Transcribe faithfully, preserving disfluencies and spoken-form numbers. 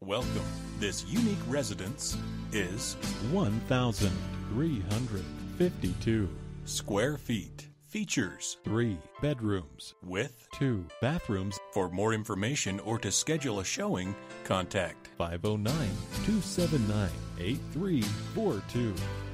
Welcome. This unique residence is one thousand three hundred fifty-two square feet. Features three bedrooms with two bathrooms. For more information or to schedule a showing, contact five oh nine, two seven nine, eight three four two.